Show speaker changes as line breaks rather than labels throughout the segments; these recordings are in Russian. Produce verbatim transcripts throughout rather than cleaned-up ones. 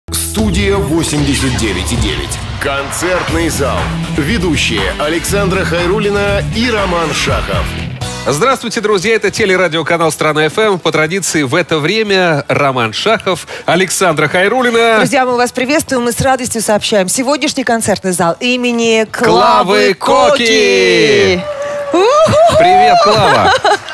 Студия восемьдесят девять и девять. Концертный зал. Ведущие Александра Хайруллина и Роман Шахов.
Здравствуйте, друзья! Это телерадиоканал «Страна.ФМ». По традиции в это время Роман Шахов, Александра Хайруллина.
Друзья, мы вас приветствуем и с радостью сообщаем. Сегодняшний концертный зал имени
Клавы
Клавы
Коки.
Коки.
Привет, Клава!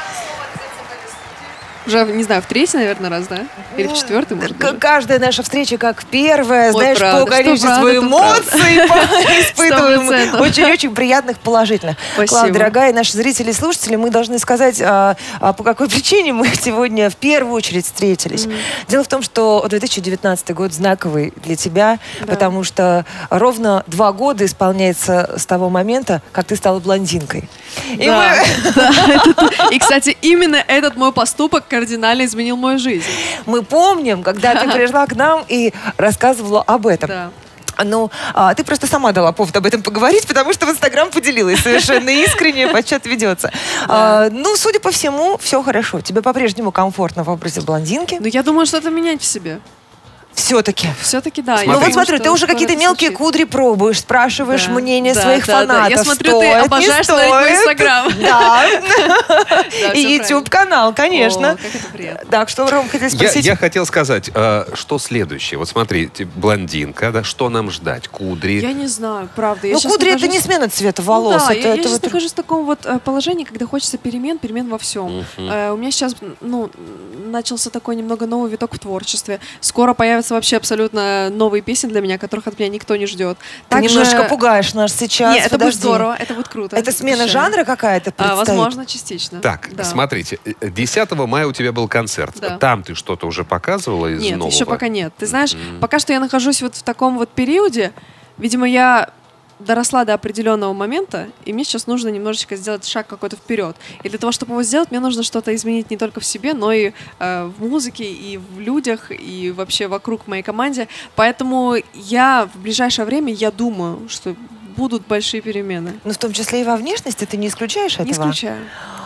Уже, не знаю, в третий, наверное, раз, да? Или в четвертый, может быть?
Каждая наша встреча как первая,
Вот
знаешь,
правда,
по количеству
что правда,
эмоций испытываем.
Сто процентов.
Очень-очень приятных, положительных.
Спасибо.
Клава, дорогая, наши зрители и слушатели, мы должны сказать, а, а, по какой причине мы сегодня в первую очередь встретились. Mm. Дело в том, что две тысячи девятнадцатый год знаковый для тебя, да. потому что ровно два года исполняется с того момента, как ты стала блондинкой. И,
да,
мы...
да, это... и, кстати, именно этот мой поступок кардинально изменил мою жизнь.
Мы помним, когда ты пришла к нам и рассказывала об этом.
Да.
Ну, а, ты просто сама дала повод об этом поговорить, потому что в Инстаграм поделилась совершенно искренне, подсчет ведется. Да. А, ну, судя по всему, все хорошо. Тебе по-прежнему комфортно в образе блондинки.
Ну, я думаю, что-то менять в себе.
Все-таки.
Все-таки, да.
Ну вот смотри, ты уже какие-то мелкие случится. кудри пробуешь, спрашиваешь да, мнение да, своих да, фанатов.
Да. Я смотрю,
стоит,
ты обожаешь смотреть мой Инстаграм.
Да. И YouTube-канал, конечно.
О, как это приятно.
Так, что, Ром, хотел спросить?
Я, я хотел сказать, э, что следующее. Вот смотри, блондинка, да, что нам ждать? Кудри?
Я не знаю, правда.
Ну, кудри
нахожусь...
это не смена цвета волос.
Ну, да,
это,
я,
это
я сейчас
вот...
нахожусь в таком вот э, положении, когда хочется перемен, перемен во всем. Uh-huh. Э, у меня сейчас, ну, начался такой немного новый виток в творчестве. Скоро появятся вообще абсолютно новые песни для меня, которых от меня никто не ждет.
Ты Также... немножко пугаешь нас сейчас.
Нет, это
Подожди.
будет здорово, это будет круто.
Это смена обещаю. жанра какая-то
а, возможно, частично.
Так, да. смотрите, десятого мая у тебя был концерт. Да. Там ты что-то уже показывала из
нет,
нового?
Нет, еще пока нет. Ты знаешь,
mm-hmm.
пока что я нахожусь вот в таком вот периоде, видимо, я доросла до определенного момента, и мне сейчас нужно немножечко сделать шаг какой-то вперед. И для того, чтобы его сделать, мне нужно что-то изменить не только в себе, но и э, в музыке, и в людях, и вообще вокруг моей команде. Поэтому я в ближайшее время, я думаю, что будут большие перемены.
Ну, в том числе и во внешности, ты не исключаешь этого?
Не исключаю.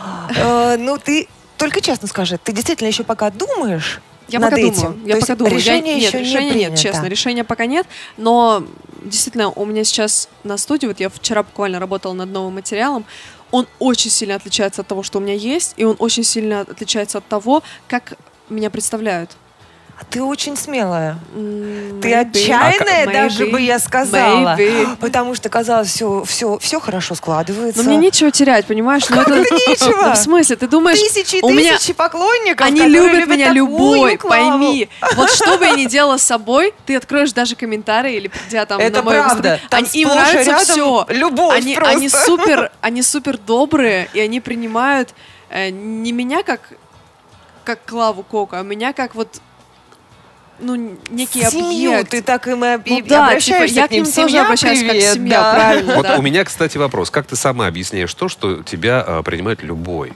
Ну, ты только честно скажи, ты действительно еще пока думаешь?
Я
над
пока
этим.
думаю. Я
То
пока думаю.
Решение
я,
еще
нет, решения
не
нет, честно. Решения пока нет. Но действительно, у меня сейчас на студии, вот я вчера буквально работала над новым материалом, он очень сильно отличается от того, что у меня есть, и он очень сильно отличается от того, как меня представляют.
Ты очень смелая.
Mm,
ты
maybe.
отчаянная,
Maybe.
даже бы я сказала.
Maybe.
Потому что, казалось, все, все, все хорошо складывается.
Но мне нечего терять, понимаешь?
Как это нечего?
Ну, в смысле? Ты думаешь...
Тысячи и
у меня...
тысячи поклонников,
Они любят,
любят
меня любой,
Клаву.
Пойми. Вот что бы я ни делала с собой, ты откроешь даже комментарии или придя там
это
на мое
правда.
Там им нравится все.
Любовь
они,
просто.
Они супер, они супер добрые, и они принимают э, не меня как, как Клаву Коку, а меня как вот ну, некий
семью,
объект.
ты так им об...
ну, да,
обращаешься
типа, я
к ним.
к ним
Семья,
тоже обращаюсь
привет,
как семья,
да.
правильно,
Вот
да.
у меня, кстати, вопрос. Как ты сама объясняешь то, что тебя а, принимает любой?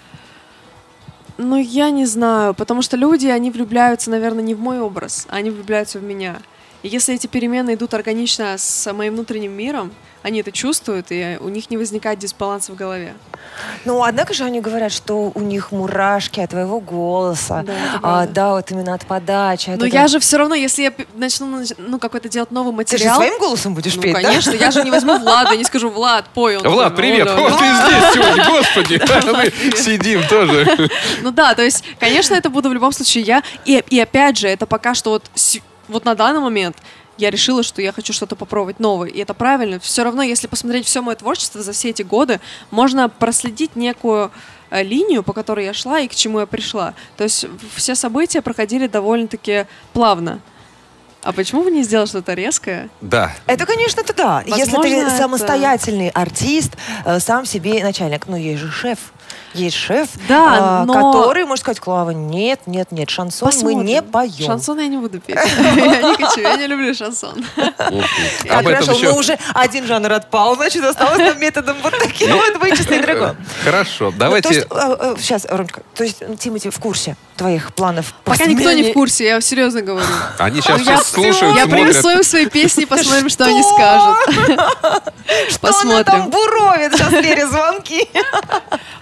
Ну, я не знаю, потому что люди, они влюбляются, наверное, не в мой образ, а они влюбляются в меня. И если эти перемены идут органично с моим внутренним миром, они это чувствуют, и у них не возникает дисбаланса в голове.
Ну, однако же они говорят, что у них мурашки от твоего голоса.
Да,
а, да вот именно от подачи. От
Но
этого...
я же все равно, если я начну ну, какой-то делать новый материал...
Ты же своим голосом будешь
ну,
петь,
конечно,
да?
я же не возьму Влада, я не скажу: Влад, пой. Он
Влад,
такой,
привет!
ну,
Вот
да.
ты здесь сегодня, господи! Мы сидим тоже.
Ну да, то есть, конечно, это буду в любом случае я. И, и опять же, это пока что вот, вот на данный момент я решила, что я хочу что-то попробовать новое. И это правильно. Все равно, если посмотреть все мое творчество за все эти годы, можно проследить некую э, линию, по которой я шла и к чему я пришла. То есть все события проходили довольно-таки плавно. А почему бы не сделать что-то резкое?
Да.
Это, конечно, это да.
Возможно,
Если ты
это...
самостоятельный артист, э, сам себе начальник. Ну, есть же шеф. Есть шеф,
да,
э,
но...
который может сказать: Клава, нет, нет, нет, шансон
Посмотрим.
мы не поем.
Шансон я не буду петь. Я не хочу, я не люблю шансон.
Как хорошо, но уже один жанр отпал, значит, осталось нам методом вот таким вот вычислить другой.
Хорошо, давайте...
Сейчас, Ромочка, то есть Тимати в курсе твоих планов?
Пока никто не в курсе, я серьезно говорю.
Они сейчас все слушают,
Я
смотрят.
принесу им свои песни и посмотрим, что они скажут.
Что она там буровит? Сейчас перезвонки.
Посмотрим.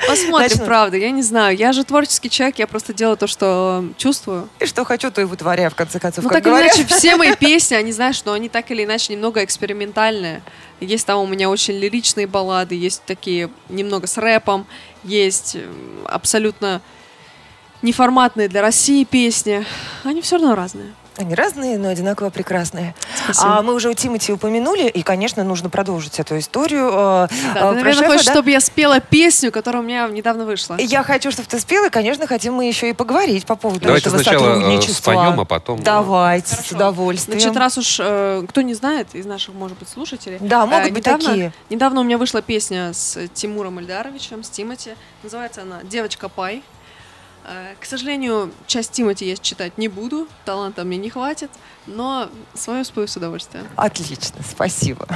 ли
начнут.
правда, я не знаю. Я же творческий человек, я просто делаю то, что чувствую.
И что хочу, то и вытворяю, в конце концов.
Ну,
как
так или
говорят.
иначе, все мои песни, они, знаешь, но они так или иначе немного экспериментальные. Есть там у меня очень лиричные баллады, есть такие немного с рэпом, есть абсолютно неформатные для России песни. Они все равно разные.
Они разные, но одинаково прекрасные.
Спасибо.
А мы уже у Тимати упомянули, и, конечно, нужно продолжить эту историю. Да,
Да, ты, наверное, хочешь, да? чтобы я спела песню, которая у меня недавно вышла.
Я хочу, чтобы ты спела, и, конечно, хотим мы еще и поговорить по поводу
Давайте
этого
сначала
сотрудничества.
споем, а потом...
Давайте,
Хорошо.
с удовольствием.
Значит, раз уж э, кто не знает из наших, может быть, слушателей.
Да, могут
э,
быть
недавно,
такие.
Недавно у меня вышла песня с Тимуром Ильдаровичем, с Тимати. Называется она «Девочка Пай». Э, к сожалению, часть Тимати я читать не буду, таланта мне не хватит, но свою спою с удовольствием.
Отлично, спасибо.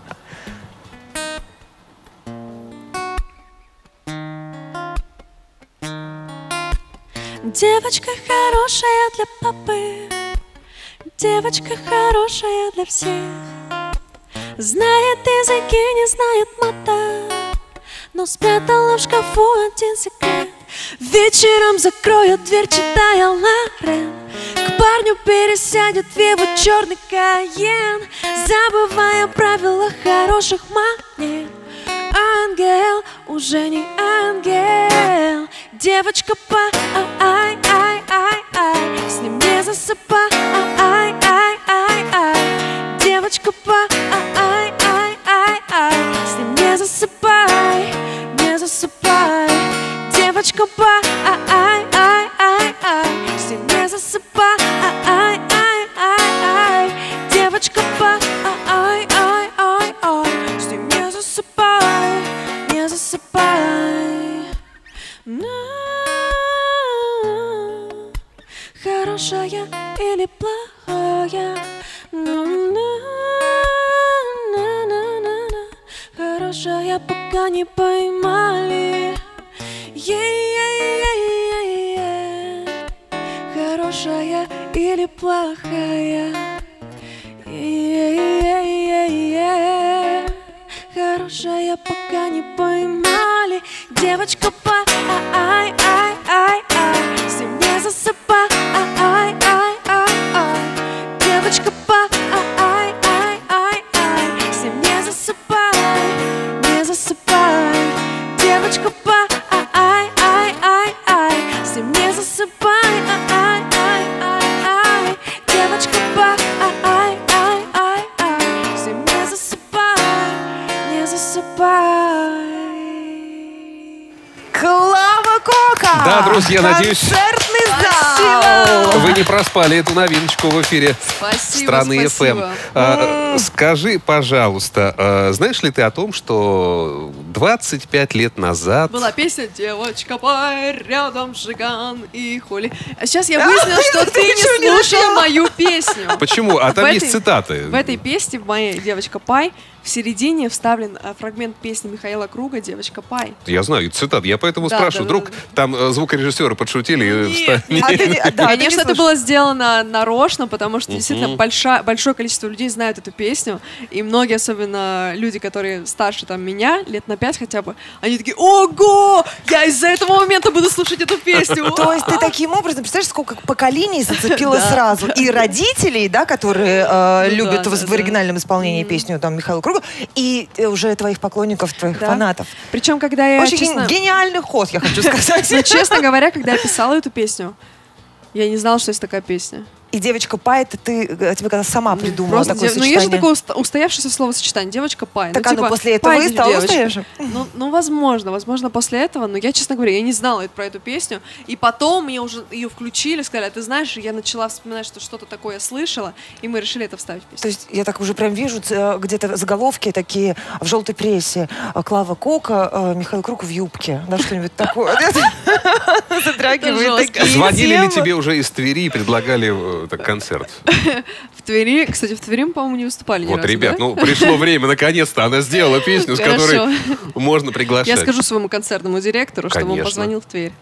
Девочка хорошая для папы, девочка хорошая для всех. Знает языки, не знает мата, но спрятала в шкафу один секрет. Вечером закроет дверь, читая Лорен, к парню пересядет в его черный Кайен, забывая правила хороших манер. Ангел уже не ангел. Девочка па, ай, ай, ай, ай, с ним не засыпай, ай, ай, ай, ай. Девочка па, ай, ай, ай, ай, с ним не засыпай, не засыпай. Девочка па, ай, ай, ай, ай, с ним не засыпай, ай, ай, ай, ай. Девочка па, ай, ай, ай, ай, с ним не засыпай, не засыпай. Хорошая или плохая? Хорошая, пока не поймали. Е-е-е-е-е. Хорошая или плохая? Е-е-е-е-е. Хорошая, пока не поймали. Девочка па, ай, ай, ай, ай, с ним не засыпай, ай, ай, ай, ай. Девочка па, ай, ай, ай, ай, с ним не засыпай, не засыпай. Девочка па, ай, ай, ай, ай, с ним не засыпай, ай, ай, ай, ай. Девочка па, ай, ай, ай, ай, с ним не засыпай, не засыпай.
Клава Кока!
Да, друзья, надеюсь-
Концертный зал!
Вы не проспали эту новиночку в эфире
Спасибо,
страны эф эм.
спасибо.
А, скажи, пожалуйста, а, знаешь ли ты о том, что двадцать пять лет назад...
Была песня «Девочка пай, рядом Жиган и Холи». А сейчас я выяснила, что ты не
чё, не
слушал
напела?
мою песню.
Почему? А там
В
есть
этой-
цитаты.
В этой песне, в моей «Девочка Пай», в середине вставлен э, фрагмент песни Михаила Круга «Девочка Пай».
Я знаю, и цитат. Я поэтому
Да,
спрашиваю.
да, да,
Вдруг
да.
там э, звукорежиссеры подшутили и
Нет,
вста-
нет.
А ты не- да, ты не
Конечно, это
слушал.
было сделано нарочно, потому что действительно большая, большое количество людей знают эту песню, и многие, особенно люди, которые старше там меня, лет на пять хотя бы, они такие: ого, я из-за этого момента буду слушать эту песню.
То есть ты таким образом, представляешь, сколько поколений зацепила
Да.
сразу. И родителей, да, которые э,
Ну
любят
да,
в,
да,
в
да.
оригинальном исполнении песню там Михаила Круга, и э, уже твоих поклонников, твоих
Да.
фанатов.
Причем, когда я,
Очень
честно,
гениальный ход, я хочу сказать.
ну, честно говоря, когда я писала эту песню, я не знала, что есть такая песня.
И девочка Па, это ты, э, тебе когда сама придумала
Просто
такое
дев- ну, есть же
сочетание.
такое уст- устоявшеся словосочетание. Девочка Пай.
Так
ну,
оно
типа,
после этого
«Пай,
и стало
девочка».
устоявшим.
Ну, ну, возможно, возможно, после этого. Но я, честно говоря, я не знала про эту песню. И потом мне уже ее включили, сказали: а ты знаешь, я начала вспоминать, что что-то такое я слышала, и мы решили это вставить в песню.
То есть я так уже прям вижу э, где-то заголовки такие в желтой прессе. Э, Клава Кока, э, Михаил Круг в юбке. Да, что-нибудь такое. Затрагивает
жестко.
такие
Звонили ли
темы.
тебе уже из Твери и предлагали э, так, концерт?
В Твери, кстати, в Твери мы, по-моему, не выступали ни
Вот,
разу,
ребят,
да?
ну пришло время, наконец-то. Она сделала песню, с
Хорошо.
которой можно приглашать.
Я скажу своему концертному директору, чтобы он
Конечно.
позвонил в Тверь.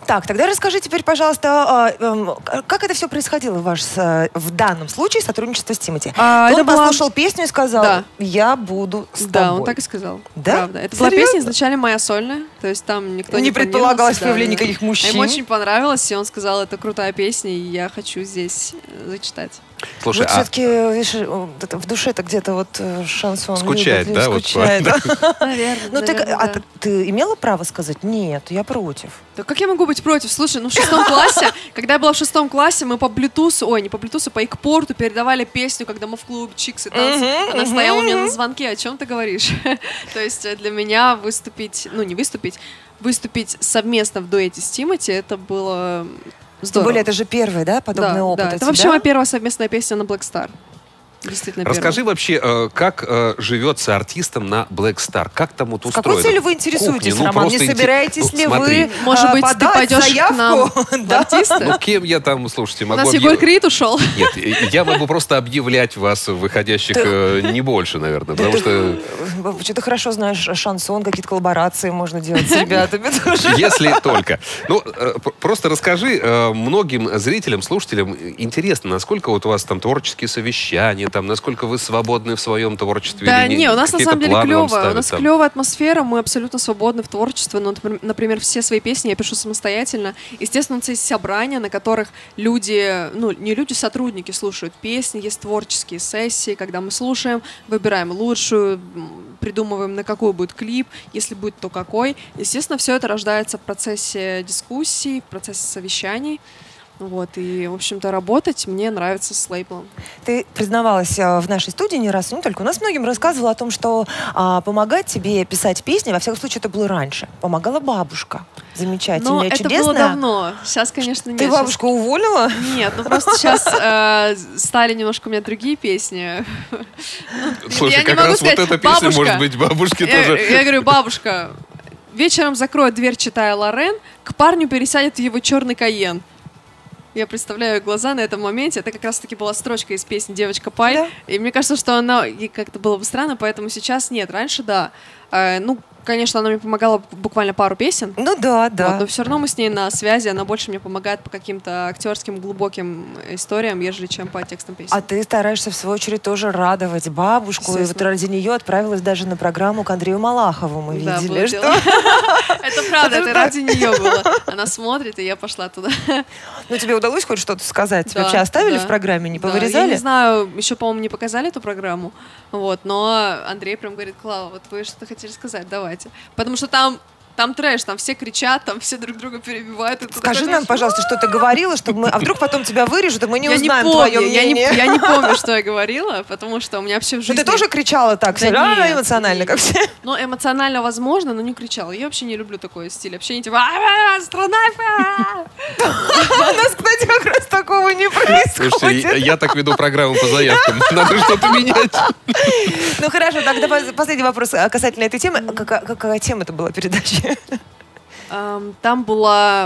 Так, тогда расскажи теперь, пожалуйста, а, эм, как это все происходило в, ваш, с- в данном случае сотрудничество с Тимати?
А,
Он
это была-
послушал песню и сказал,
Да.
я буду с
Да,
тобой.
он так и сказал.
Да?
Правда. Это была
Серьезно?
песня изначально моя сольная, то есть там никто не
Не предполагалось
планировался, да,
появление
да.
никаких мужчин.
Ему очень понравилось, и он сказал, это крутая песня, и я хочу здесь э, зачитать.
Слушай,
Вот
а
все-таки, видишь, вот это в душе-то где-то вот э, шансон
Скучает,
любит,
да, вот
скучает, да?
Наверное.
Ну, так,
наверное,
а
да.
ты- ты имела право сказать, нет, я против?
Да как я могу быть против? Слушай, ну в шестом классе, когда я была в шестом классе, мы по блютусу, ой, не по блютусу, по икпорту передавали песню, когда мы в клубе Чикс и танцы.
Мгм,
Она стояла у меня
мгм.
на звонке, о чем ты говоришь? То есть э, для меня выступить, ну не выступить, выступить совместно в дуэте с Тимати, это было
Тем
здорово.
более, это же первый, да, подобный
Да,
опыт
да.
у
Это вообще
тебя?
моя первая совместная песня на Black Star. Действительно
расскажи
первая.
вообще, э, как э, живется артистам на Black Star? Как там вот
С
устроено?
какой целью вы интересуетесь,
Кухня, ну,
Роман? Не
просто инте-
собираетесь
ну,
ли
смотри.
вы
Может
а,
быть, ты
подать
пойдешь к
заявку?
нам в
Да.
артисты?
Ну, кем я там, слушайте,
У
могу...
нас
объяв-
Егор Крид ушел.
Нет, э, я могу просто объявлять вас выходящих э, не больше, наверное, потому что
Что ты хорошо знаешь шансон, какие-то коллаборации можно делать с ребятами тоже.
если только. Ну, э, п- просто расскажи э, многим зрителям, слушателям, э, интересно, насколько вот у вас там творческие совещания, там, насколько вы свободны в своем творчестве?
Да,
или
не, у нас на
какие-то
самом деле
планы вам
клево. У
ставят
нас
там?
клевая атмосфера, мы абсолютно свободны в творчестве. Но, напр- например, все свои песни я пишу самостоятельно. Естественно, у нас есть собрания, на которых люди, ну, не люди, сотрудники слушают песни, есть творческие сессии, когда мы слушаем, выбираем лучшую, м, придумываем, на какой будет клип, если будет, то какой. Естественно, все это рождается в процессе дискуссий, в процессе совещаний. Вот, и, в общем-то, работать мне нравится с лейблом.
Ты признавалась а, в нашей студии не раз, и не только. У нас многим рассказывала о том, что а, помогать тебе писать песни, во всяком случае, это было раньше. Помогала бабушка. Замечательная,
Но это
чудесная.
было давно. Сейчас, конечно, нет.
Ты
Щас-
бабушку уволила?
Нет, ну просто сейчас э, стали немножко у меня другие песни.
Слушай,
Я не
как
могу
раз
сказать,
вот эта песня,
«Бабушка».
может быть, бабушки
Я,
тоже...
я говорю, бабушка, вечером закроет дверь, читая Лорен, к парню пересядет в его черный Кайен. Я представляю глаза на этом моменте. Это как раз-таки была строчка из песни «Девочка Пай».
Да.
И мне кажется, что она ей как-то было бы странно, поэтому сейчас нет. Раньше, да. Э, ну, конечно, она мне помогала буквально пару песен.
Ну да, да.
Вот, но все равно мы с ней на связи, она больше мне помогает по каким-то актерским глубоким историям, ежели чем по текстам песен.
А ты стараешься, в свою очередь, тоже радовать бабушку. И вот
Естественно.
ради нее отправилась даже на программу к Андрею Малахову. Мы
Да,
видели,
было
что...
дело. Это правда,
Это
это ради нее было. Она смотрит, и я пошла туда.
Ну, тебе удалось хоть что-то сказать? Тебя
Да,
вообще оставили
да.
в программе, не
Да,
повырезали?
Я не знаю, еще, по-моему, не показали эту программу. Вот, но Андрей прям говорит: Клава, вот вы что-то хотели сказать, давайте. Потому что там, там трэш, там все кричат, там все друг друга перебивают. и ты
Скажи
такой
нам,
думаешь,
пожалуйста, что ты говорила, чтобы мы... А вдруг потом тебя вырежут, и мы не
я
узнаем
не
твое
помню, я не,
мнение.
я не помню, что я говорила, потому что у меня вообще в
Ну,
жизни...
ты тоже кричала так,
Да
всё, а,
нет,
эмоционально,
нет.
как все?
Ну, эмоционально возможно, но не кричала. Я вообще не люблю такой стиль общения, типа «А-а-а, страна!» а-а-а».
У нас, кстати, как раз такого не
Слушайте, я,
происходит.
я так веду программу по заявкам. Надо что-то менять.
Ну, хорошо, тогда пос- последний вопрос а, касательно этой темы. Какая, какая тема это была передачи?
Эм, Там была...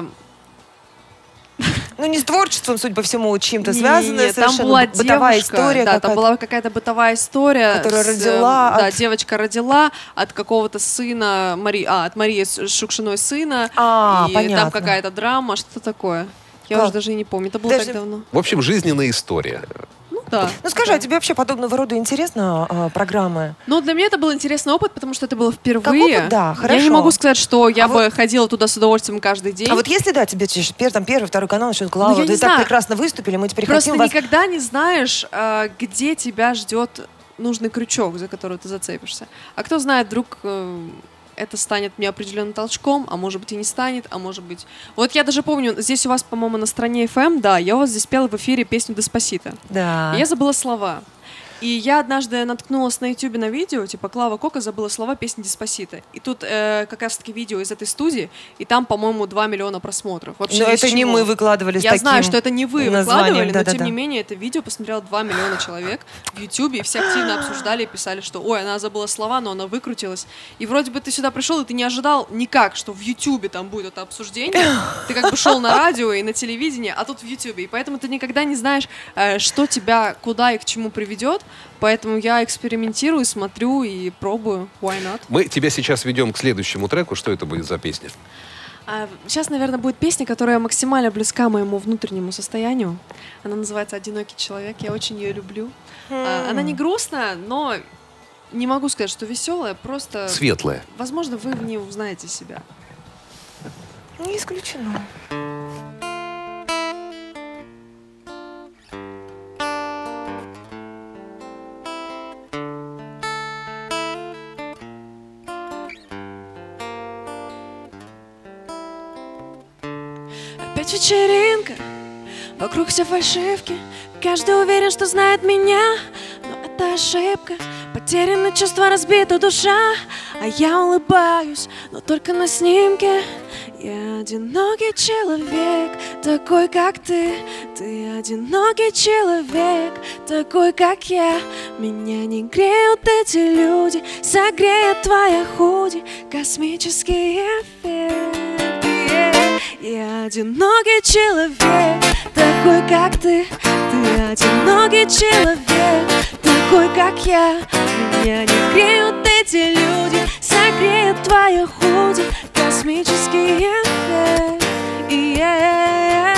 Ну, не с творчеством, судя по всему, чем-то
Не,
связанная
не, там
совершенно
была
бытовая
девушка,
история
да, там
какая-то.
была какая-то бытовая история,
Которая
с, э,
родила
да,
от-
девочка родила от какого-то сына Мари, а от Марии С- Шукшиной сына,
А,
и
понятно.
там какая-то драма, что такое. Я
Как?
уже даже и не помню, это было
Даже-
так давно.
В общем, жизненная история.
Ну да.
Ну, скажи,
да.
а тебе вообще подобного рода интересно а, программы?
Ну, для меня это был интересный опыт, потому что это было впервые.
Как опыт, да,
Я
хорошо.
не могу сказать, что я
А
бы
вот-
ходила туда с удовольствием каждый день.
А вот если, да, тебе ч- пер- там, первый, второй канал начнут, Клава,
Ну, я
вы
не
так
знаю.
прекрасно выступили, мы теперь
Просто
хотим вас...
никогда не знаешь, э, где тебя ждет нужный крючок, за который ты зацепишься. А кто знает, вдруг э, это станет мне определенным толчком, а может быть и не станет, а может быть... Вот я даже помню, здесь у вас, по-моему, на стране эф эм, да, я у вас здесь пела в эфире песню «Деспасито».
Да.
И я забыла слова. И я однажды наткнулась на ютубе на видео, типа Клава Кока забыла слова песни «Деспасито». И тут э, как раз-таки видео из этой студии, и там, по-моему, два миллиона просмотров. Вообще
Но
ни с
это не
чего.
мы выкладывали с
Я
таким
знаю, что это не вы
названием,
выкладывали, но
да-да-да.
тем не менее это видео посмотрело два миллиона человек в ютубе, и все активно обсуждали и писали, что ой, она забыла слова, но она выкрутилась. И вроде бы ты сюда пришел, и ты не ожидал никак, что в ютубе там будет это обсуждение. Ты как бы шел на радио и на телевидении, а тут в ютубе. И поэтому ты никогда не знаешь, э, что тебя куда и к чему приведет. Поэтому я экспериментирую, смотрю и пробую. Why not?
Мы тебя сейчас ведем к следующему треку. Что это будет за песня?
А сейчас, наверное, будет песня, которая максимально близка моему внутреннему состоянию. Она называется «Одинокий человек». Я очень ее люблю. А, она не грустная, но не могу сказать, что веселая, просто...
Светлая.
Возможно, вы в ней узнаете себя.
Не исключено.
Опять вечеринка, вокруг все фальшивки. Каждый уверен, что знает меня, но это ошибка. Потеряно чувство, разбита душа, а я улыбаюсь, но только на снимке. Я одинокий человек, такой как ты. Ты одинокий человек, такой как я. Меня не греют эти люди, согреет твоя худи, космический эффект. Я одинокий человек, такой как ты. Ты одинокий человек, такой как я. Меня не греют эти люди, согреет твоя худи, космический эффект. Yeah.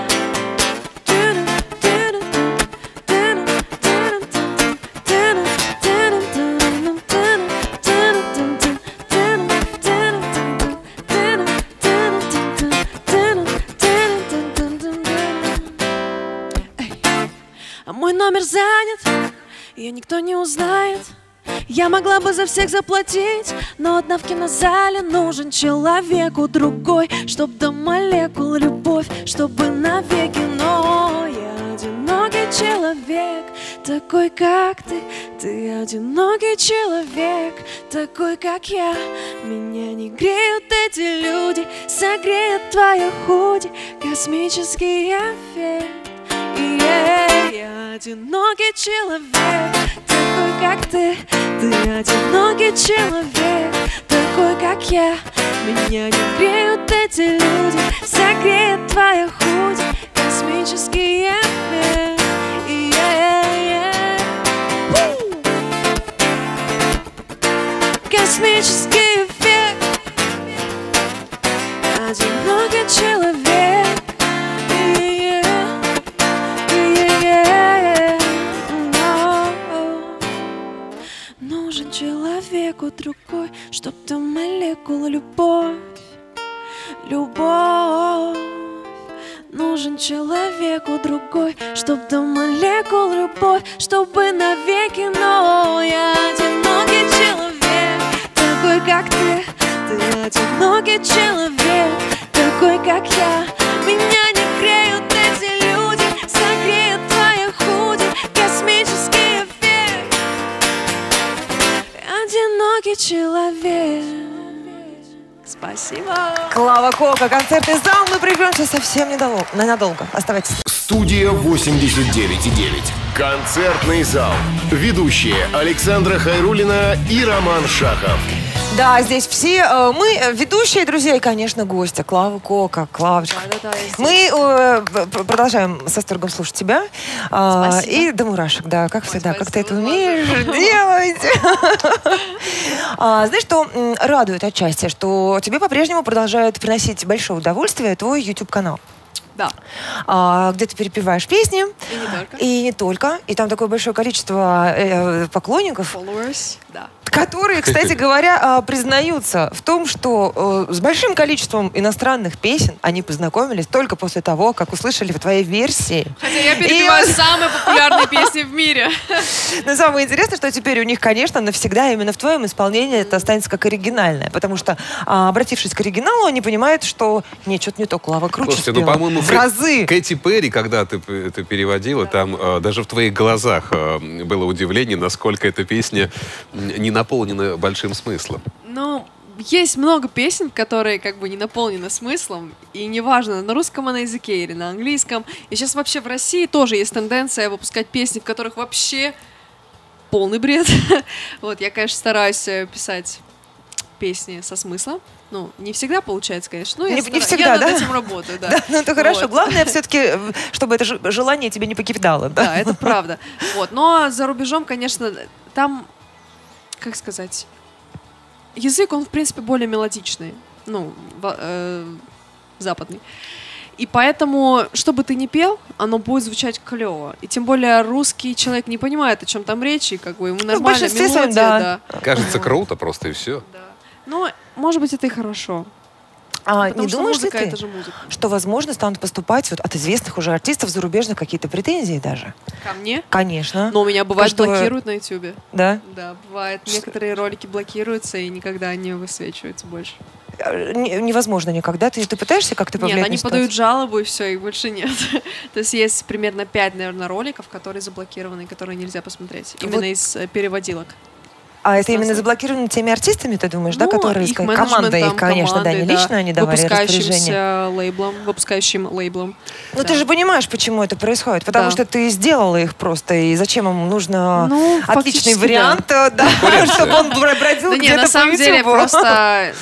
А мой номер занят, ее никто не узнает. Я могла бы за всех заплатить, но одна в кинозале. Нужен человеку другой, чтоб до молекул любовь, чтобы навеки. Но я одинокий человек, такой как ты. Ты одинокий человек, такой как я. Меня не греют эти люди, согреет твоя худи, космический эффект. Yeah, я одинокий человек, такой как ты. Ты одинокий человек, такой как я. Меня не греют эти люди, согреет твоя худи, космический эффект. Yeah, yeah. Космический эффект. Одинокий человек. Нужен человеку другой, чтоб до молекул любовь, любовь. Нужен человеку другой, чтоб до молекул любовь, чтобы навеки. Но я одинокий человек, такой как ты. Ты одинокий человек, такой как я. Меня не греют эти люди, согреет твоя худи, космический эффект. Одинокий человек. Спасибо.
Клава Кока, концертный зал. Мы прервемся совсем недолго, ненадолго. Оставайтесь.
Студия восемьдесят девять и девять. Концертный зал. Ведущие Александра Хайруллина и Роман Шахов.
Да, здесь все э, мы э, ведущие, друзья, и, конечно, гости. Клава Кока, Клавочка.
Да, да, да, я здесь.
Мы э, п- продолжаем с восторгом слушать тебя. А,
Спасибо.
и до мурашек, да, как
Ой,
всегда, как ты это
спасибо,
умеешь
ладно.
делать. А, знаешь, что м, радует отчасти, что тебе по-прежнему продолжает приносить большое удовольствие твой YouTube-канал.
Да.
А, где ты перепеваешь песни.
И не только.
И не только. И там такое большое количество э, поклонников,
Followers, да.
которые, кстати говоря, а, признаются в том, что э, с большим количеством иностранных песен они познакомились только после того, как услышали в твоей версии.
Хотя я перепеваю
И-
самые популярные песни в мире.
Но самое интересное, что теперь у них, конечно, навсегда именно в твоем исполнении это останется как оригинальное. Потому что, а, обратившись к оригиналу, они понимают, что нет, что-то не то, Клава круче
Слушайте, ну,
спела.
по-моему,
в
Кэ-
разы.
Кэти Перри, когда ты п- это переводила, там э, даже в твоих глазах э, было удивление, насколько эта песня м, не наполнена большим смыслом.
Ну, есть много песен, которые как бы не наполнены смыслом, и неважно, на русском она языке или на английском. И сейчас вообще в России тоже есть тенденция выпускать песни, в которых вообще полный бред. Вот, я, конечно, стараюсь э, писать песни со смыслом. Ну, не всегда получается, конечно. Но я
Не- не
стараюсь.
всегда,
я
да?
над этим работаю, да.
Да, ну это хорошо.
Вот.
Главное все-таки, чтобы это ж- желание тебя не покидало. Да?
Да, это правда. Вот. Но за рубежом, конечно, там, как сказать, язык, он, в принципе, более мелодичный. ну, в, э, западный. И поэтому, что бы ты ни пел, оно будет звучать клево. И тем более русский человек не понимает, о чем там речь, и как бы ему нормальная
большинстве
мелодия.
своем,
Да.
Кажется, круто просто, и все.
Да. Но, может быть, это и хорошо.
А
Потому
не
что
думаешь ли
музыка —
ты,
это же музыка.
что, возможно, станут поступать вот от известных уже артистов зарубежных какие-то претензии даже?
Ко мне?
Конечно.
Но у меня бывает
Что-
блокируют на ютубе.
Да?
Да, бывает. Некоторые ролики блокируются и никогда не высвечиваются больше.
Э, не- Невозможно никогда. Ты, ты пытаешься как-то повлиять
Нет,
на
они
ситуацию?
подают жалобу, и все, их больше нет. То есть есть примерно пять, наверное, роликов, которые заблокированы, которые нельзя посмотреть. Именно
Вот.
из э, переводилок.
А это именно
Классно.
заблокировано теми артистами, ты думаешь, да,
Ну,
которые...
их
ска-
менеджментом,
команда их, конечно, да, не
командой,
лично они давали распоряжение.
выпускающимся лейблом, выпускающим лейблом.
Ну,
Да.
ты же понимаешь, почему это происходит. Потому
Да.
что ты сделала их просто, и зачем им нужно
Ну,
отличный
фактически,
вариант, да, чтобы он бра- бродил
Да не,
где-то
на самом
по
деле
Ютубу.
просто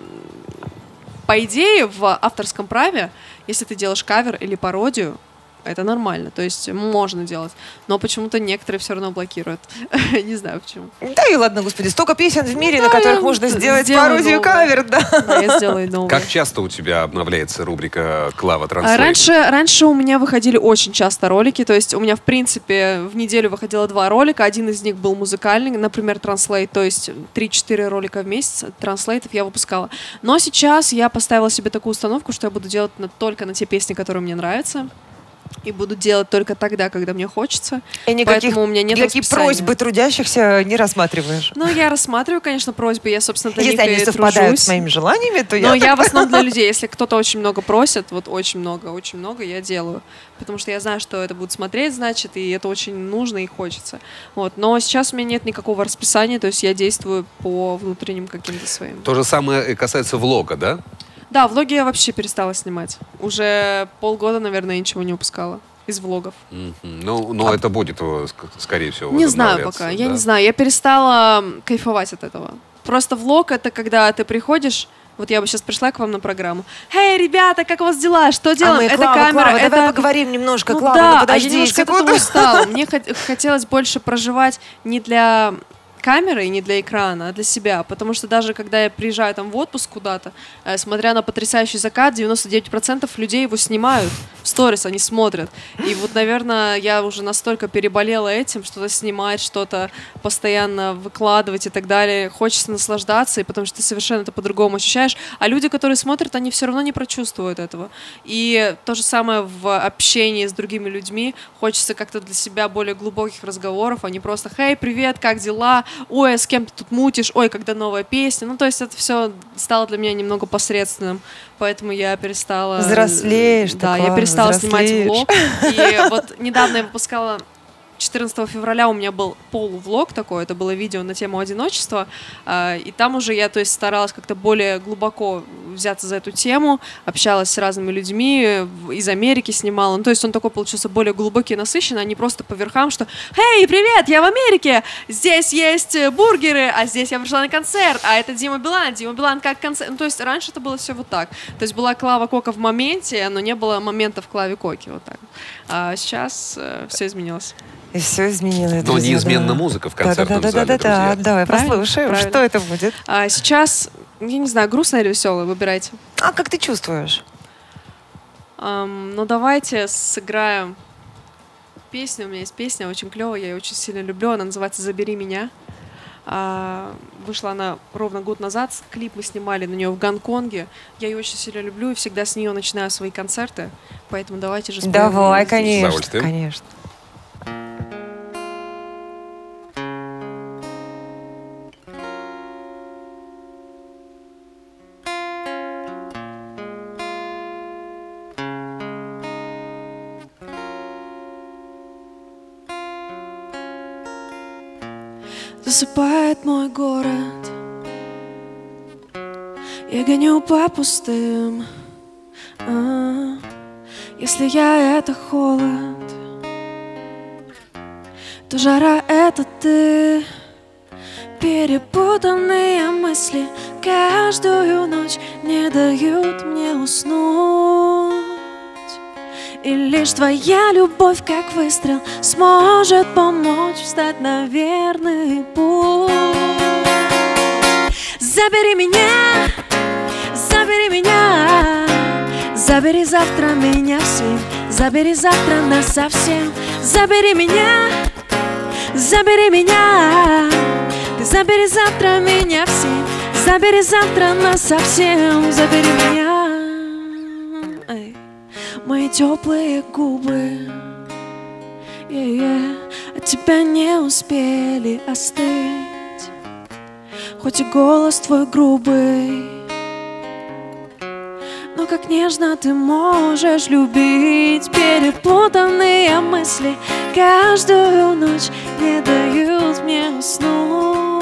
по идее в авторском праве, если ты делаешь кавер или пародию, это нормально, то есть можно делать, но почему-то некоторые все равно блокируют. Не знаю почему.
Да и ладно, господи, столько песен в мире, на
Да,
которых
я
можно сделать
сделаю
пародию
новое.
кавер, да.
Да, я сделаю новое.
Как часто у тебя обновляется рубрика Клава
А
Транслейт?
Раньше, раньше у меня выходили очень часто ролики, то есть у меня, в принципе, в неделю выходило два ролика, один из них был музыкальный, например, Translate, то есть три-четыре ролика в месяц транслейтов я выпускала. Но сейчас я поставила себе такую установку, что я буду делать на- только на те песни, которые мне нравятся, и буду делать только тогда, когда мне хочется.
И никаких,
Поэтому у меня нет
никакие
расписания.
просьбы трудящихся не рассматриваешь.
Ну, я рассматриваю, конечно, просьбы, я, собственно, для
Если
них
они
и
совпадают
тружусь.
с моими желаниями, то
Но
я...
я в основном для людей. Если кто-то очень много просит, вот очень много, очень много, я делаю. Потому что я знаю, что это будут смотреть, значит, и это очень нужно и хочется. Вот. Но сейчас у меня нет никакого расписания, то есть я действую по внутренним каким-то своим.
То же самое и касается влога, да?
Да, влоги я вообще перестала снимать. Уже полгода, наверное, я ничего не выпускала из влогов.
Мгм. Ну, но это будет, э, ск- скорее всего,
Не знаю
возобновляться,
пока, я
да?
не знаю. Я перестала м, кайфовать от этого. Просто влог — это когда ты приходишь. Вот я бы сейчас пришла к вам на программу. Эй, ребята, как у вас дела? Что
А
делаем?
мы,
это
Клава,
камера,
Клава,
это...
давай поговорим немножко,
Ну
Клава,
да,
ну
а
подожди
я немножко от
секунду.
этого устала. Мне хот- хотелось больше проживать не для камеры и не для экрана, а для себя. Потому что даже когда я приезжаю там в отпуск куда-то, э, смотря на потрясающий закат, девяносто девять процентов людей его снимают в сторис, они смотрят. И вот, наверное, я уже настолько переболела этим, что-то снимать, что-то постоянно выкладывать и так далее. Хочется наслаждаться, и потому что ты совершенно это по-другому ощущаешь. А люди, которые смотрят, они все равно не прочувствуют этого. И то же самое в общении с другими людьми. Хочется как-то для себя более глубоких разговоров, а не просто «Хей, привет, как дела? Ой, а с кем ты тут мутишь? Ой, когда новая песня?» Ну, то есть это все стало для меня немного посредственным, поэтому я перестала...
Взрослеешь,
Да,
ты,
я
Клава,
перестала снимать
взрослеешь.
влог. И вот недавно я выпускала... четырнадцатого февраля у меня был полувлог такой, это было видео на тему одиночества, э, и там уже я, то есть, старалась как-то более глубоко взяться за эту тему, общалась с разными людьми, в- из Америки снимала, ну, то есть он такой получился более глубокий и насыщенный, а не просто по верхам, что «Эй, привет, я в Америке, здесь есть э, бургеры, а здесь я пришла на концерт, а это Дима Билан, Дима Билан как концерт». Ну, то есть раньше это было все вот так, то есть была Клава Кока в моменте, но не было момента в Клаве Коке, вот так. А сейчас все изменилось.
И все изменилось.
Но
друзья,
неизменна
да.
музыка в концертном
да, да,
зале,
да, да,
друзья.
да, давай
Правильно,
послушаем,
правильно.
что это будет.
А сейчас, я не знаю, грустно или веселое, выбирайте.
А как ты чувствуешь?
Ам, ну, давайте сыграем песню. У меня есть песня очень клевая, я ее очень сильно люблю. Она называется «Забери меня». А, вышла она ровно год назад. Клип мы снимали на нее в Гонконге. Я ее очень сильно люблю и всегда с нее начинаю свои концерты. Поэтому давайте же споем
Давай,
её здесь.
С
конечно,
удовольствием.
конечно.
Засыпает мой город, я гоню по пустым. А, если я — это холод, то жара — это ты. Перепутанные мысли каждую ночь не дают мне уснуть. И лишь твоя любовь, как выстрел, сможет помочь встать на верный путь. Забери меня, забери забери меня, забери завтра меня всем, забери завтра нас совсем, забери меня, забери меня, ты забери завтра меня всем, забери завтра нас совсем, забери меня. Эй, мои теплые губы, yeah-yeah, от тебя не успели остыть, хоть и голос твой грубый, но как нежно ты можешь любить. Перепутанные мысли каждую ночь не дают мне уснуть,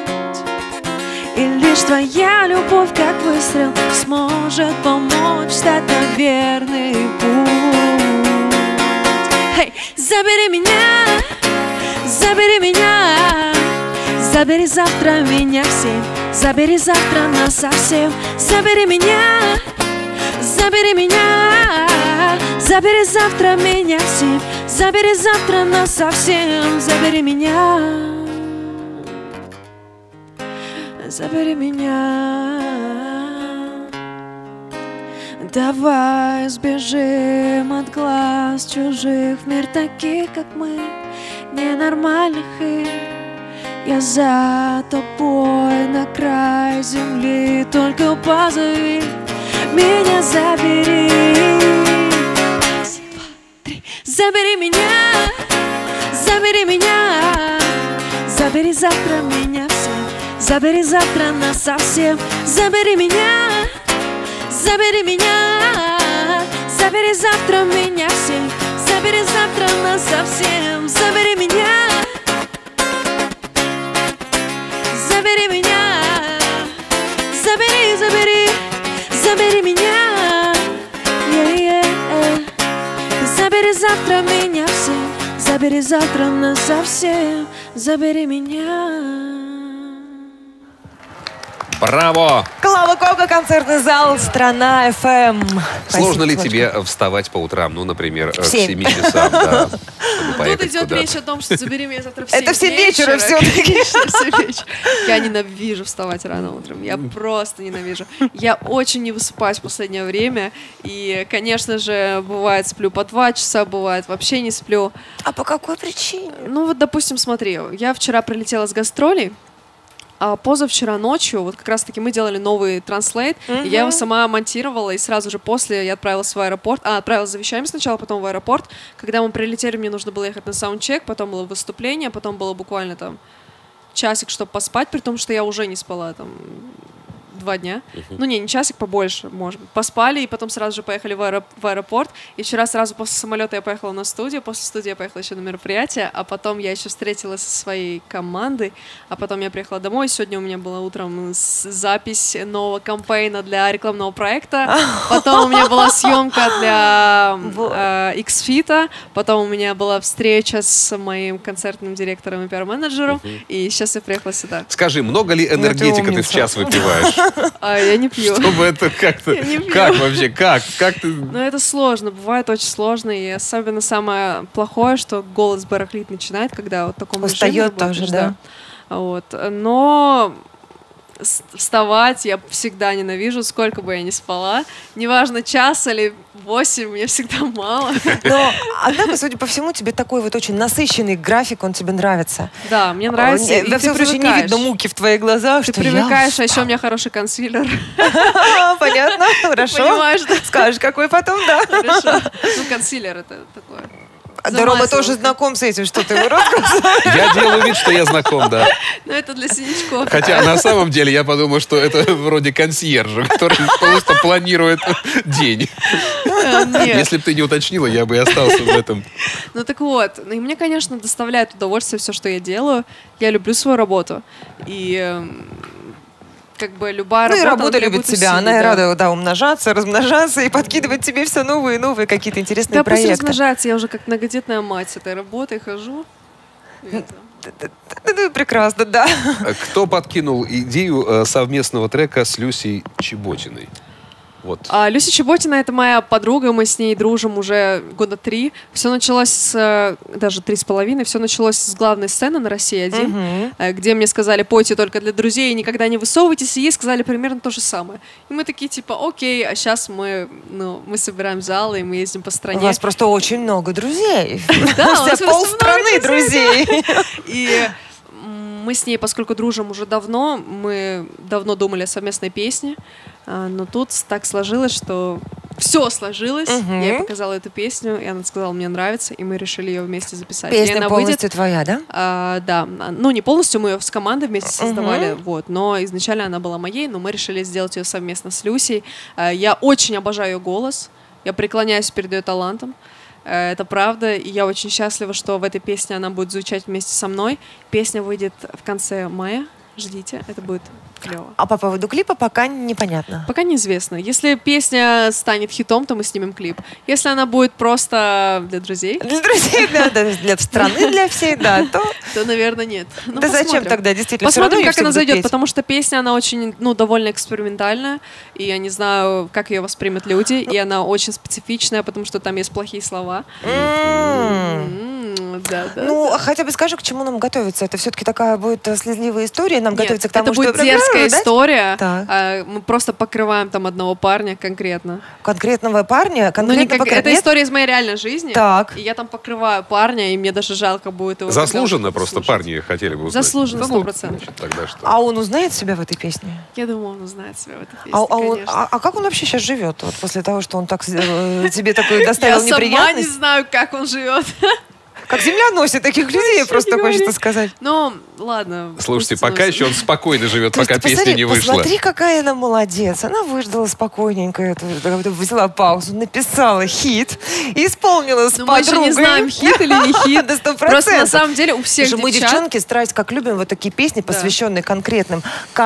и лишь твоя любовь, как выстрел, сможет помочь стать на верный путь. Hey, забери меня, забери меня, забери завтра меня всем, забери завтра нас совсем, забери меня, забери меня, забери завтра меня всем, забери завтра нас совсем, забери меня, забери меня. Давай сбежим от глаз чужих в мир таких, как мы, ненормальных, и я за тобой на край земли, только позови меня, забери. Раз, два, три. Забери меня, забери меня, забери завтра меня всем, забери завтра нас совсем, забери меня, забери меня, забери завтра меня всем, забери завтра нас совсем, забери меня, забери меня, забери, забери, забери меня, yeah, yeah. Забери завтра меня всем, забери завтра нас совсем, забери меня.
Браво!
Клава Кока, концертный зал, Страна эф эм.
Сложно ли
Спасибо,
тебе вставать по утрам, ну, например, к
семь.
семи часам, да, чтобы
Тут
поехать
идет
куда-то?
речь о том, что забери меня завтра в семь
Это в семь вечера всё-таки.
Конечно, в семь вечера. Я ненавижу вставать рано утром. Я просто ненавижу. Я очень не высыпаюсь в последнее время. И, конечно же, бывает сплю по два часа, бывает вообще не сплю.
А по какой причине?
Ну вот, допустим, смотри, я вчера прилетела с гастролей, а позавчера ночью, вот как раз-таки мы делали новый транслейт,
Мгм.
и я его сама монтировала, и сразу же после я отправилась в аэропорт, а, отправилась за вещами сначала, потом в аэропорт. Когда мы прилетели, мне нужно было ехать на саундчек, потом было выступление, потом было буквально там часик, чтобы поспать, при том, что я уже не спала там два дня. Ну не, не часик, побольше, может быть. Поспали, и потом сразу же поехали в, аэро- в аэропорт. И вчера сразу после самолета я поехала на студию, после студии я поехала еще на мероприятие, а потом я еще встретилась со своей командой, а потом я приехала домой. Сегодня у меня была утром с- запись нового кампейна для рекламного проекта, потом у меня была съемка для э, X-Fit, потом у меня была встреча с моим концертным директором и пиар-менеджером, и сейчас я приехала сюда.
Скажи, много ли энергетика ты в
умница.
час выпиваешь?
А я не пью.
Чтобы это как-то...
Я не пью.
Как вообще? Как? Как ты...
Ну, это сложно, бывает очень сложно, и особенно самое плохое, что голос барахлить начинает, когда вот в таком режиме
Устает
работаешь,
тоже, да.
Вот. Но с- вставать я всегда ненавижу, сколько бы я ни спала. Неважно, час или восемь, мне всегда мало.
Но, однако, судя по всему, тебе такой вот очень насыщенный график, он тебе нравится.
Да, мне нравится.
О,
и
Во
ты
всяком случае, не
привыкаешь.
видно муки в твоих глазах,
Ты
что я
привыкаешь, а еще у меня хороший консилер.
устала. Понятно, хорошо.
Понимаешь, да?
Скажешь, какой потом, да.
Хорошо. Ну, консилер это такое.
Да, Рома
Замазывал.
тоже знаком с этим, что ты его рассказал.
Я делаю вид, что я знаком, да.
Ну, это для синячков.
Хотя на самом деле я подумал, что это вроде консьержа, который просто планирует день.
Э, Нет.
Если бы ты не уточнила, я бы и остался в этом.
Ну так вот, ну, и мне, конечно, доставляет удовольствие все, что я делаю. Я люблю свою работу. И эм, как бы любая
Ну и
работа...
работа
она
любит
требует
тебя.
усилий,
Она и
да.
рада, да, умножаться, размножаться и подкидывать тебе все новые и новые какие-то интересные
Да, пусть
проекты.
размножается. Я уже как многодетная мать с этой работой хожу. И это.
Ну, прекрасно, да.
Кто подкинул идею э, совместного трека с Люсей Чеботиной? Вот.
А Люся Чеботина — это моя подруга, мы с ней дружим уже года три. Все началось с, даже три с половиной, все началось с главной сцены на России один,
Мгм.
где мне сказали: пойте только для друзей и никогда не высовывайтесь, и ей сказали примерно то же самое. И мы такие типа: окей, а сейчас мы, ну, мы собираем залы, и мы ездим по
У
стране.
вас просто очень много друзей.
Да, у нас
Вся
просто
полстраны
много друзей,
друзей.
И м, мы с ней, поскольку дружим уже давно, мы давно думали о совместной песне, а, но тут так сложилось, что все сложилось.
Мгм.
Я ей показала эту песню, и она сказала: мне нравится, и мы решили ее вместе записать. И
Песня
она
полностью
выйдет,
твоя, да?
а, да, а, ну не полностью, мы ее с командой вместе создавали,
Мгм.
вот, но изначально она была моей, но мы решили сделать ее совместно с Люсей. А, я очень обожаю ее голос, я преклоняюсь перед ее талантом. Э, Это правда, и я очень счастлива, что в этой песне она будет звучать вместе со мной. Песня выйдет в конце мая, ждите, это будет клево.
А по поводу клипа пока непонятно.
Пока неизвестно. Если песня станет хитом, то мы снимем клип. Если она будет просто для друзей,
Для друзей, да, да, для страны, для всей, да, то...
то, наверное, нет. Ну,
Да зачем
посмотрим.
тогда, действительно? Всё равно
Посмотрим,
её
как
все
она
будут
зайдет,
петь.
потому что песня, она очень, ну, довольно экспериментальная, и я не знаю, как ее воспримут люди, и она очень специфичная, потому что там есть плохие слова.
М.
М, Да, да.
Ну, а хотя бы скажи, к чему нам готовиться? Это все-таки такая будет э, слезливая история, нам
Нет,
готовиться к тому,
это будет
что...
дерзкая
да?
история.
Так.
А, Мы просто покрываем там одного парня конкретно.
Конкретного парня,
Ну, не
конкретно
как-
пока-
это
нет?
история из моей реальной жизни.
Так.
И я там покрываю парня, и мне даже жалко будет его. когда
Заслуженно
он
просто
слушает.
парни хотели бы узнать.
Заслуженно,
Да
сто
ну,
процентов.
значит, тогда что?
А он узнает себя в этой песне?
Я думаю, он узнает себя в этой песне,
А, а он-
конечно.
а- а как он вообще сейчас живет? Вот после того, что он так э, тебе такую
Я
доставил
сама не
неприятность?
знаю, как он живет.
Как земля носит таких людей,
Вообще
просто
не
хочется
говори.
сказать.
Ну, ладно.
Слушайте,
пусть
пока
носит.
еще он спокойно живет,
То есть
пока
ты
песня
посмотри,
не вышла.
Посмотри, какая она молодец. Она выждала спокойненько, эту, эту, взяла паузу, написала хит, исполнила с
Ну, мы еще
подругой.
не знаем, хит или не хит.
Да сто
Просто на
процентов.
самом деле у всех
Слушай, мы,
девчат...
девчонки, страсть как любим вот такие песни,
Да.
посвященные конкретным